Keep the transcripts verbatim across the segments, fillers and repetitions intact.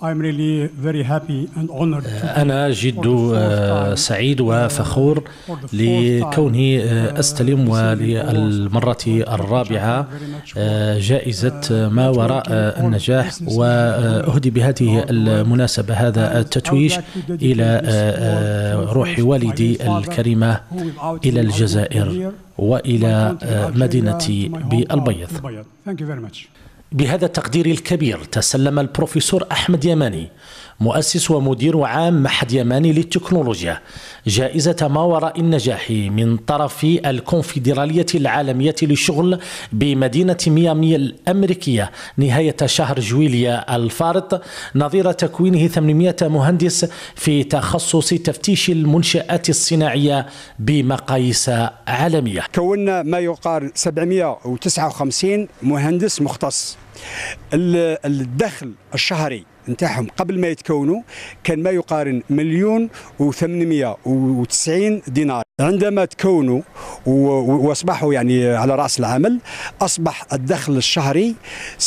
أنا جد سعيد وفخور لكوني أستلم وللمرة الرابعة جائزة ما وراء النجاح، وأهدي بهذه المناسبة هذا التتويج إلى روح والدي الكريمة، إلى الجزائر وإلى مدينة بالبيض. بهذا التقدير الكبير تسلم البروفيسور أحمد يماني مؤسس ومدير عام معهد يماني للتكنولوجيا جائزة ما وراء النجاح من طرف الكونفدرالية العالمية للشغل بمدينة ميامي الأمريكية نهاية شهر جويليا الفارط، نظير تكوينه ثمانمائة مهندس في تخصص تفتيش المنشآت الصناعية بمقاييس عالمية. كونا ما يقارب سبعمائة وتسعة وخمسين مهندس مختص. الدخل الشهري نتاعهم قبل ما يتكونوا كان ما يقارن مليون وثمانمائة وتسعين دينار. عندما تكونوا واصبحوا يعني على راس العمل اصبح الدخل الشهري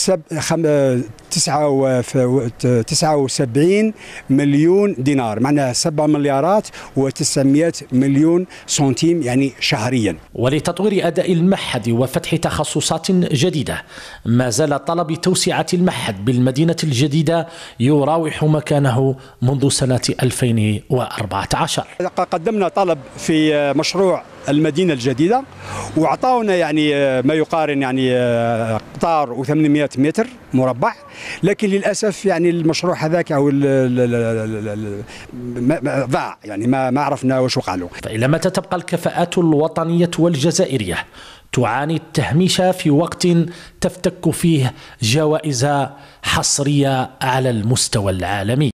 تسعة وسبعين مليون دينار، معناها سبعة مليارات وتسعمائة مليون سنتيم يعني شهريا. ولتطوير اداء المعهد وفتح تخصصات جديده ما زال طلب توسعه المعهد بالمدينه الجديده يراوح مكانه منذ سنه ألفين وأربعة عشر. قدمنا طلب في مشروع المدينة الجديدة وأعطاونا يعني ما يقارن يعني قطار وثمانمائة متر مربع، لكن للأسف يعني المشروع هذاك أو ضاع، يعني ما ما عرفنا واش وقع له. فإلى متى تبقى الكفاءات الوطنية والجزائرية تعاني التهميش في وقت تفتك فيه جوائز حصرية على المستوى العالمي؟